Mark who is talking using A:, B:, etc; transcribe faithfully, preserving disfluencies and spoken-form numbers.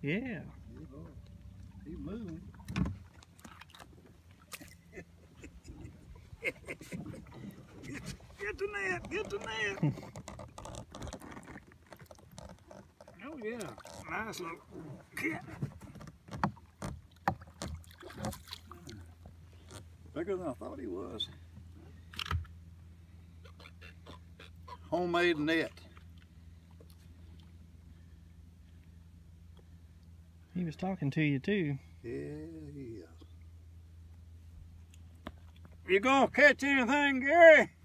A: Yeah.
B: He's moving. Get, get the net, get the net. Oh yeah, nice little kid. Bigger than I thought he was. Homemade net.
A: He was talking to you too.
B: Yeah, he is. You gonna catch anything, Gary?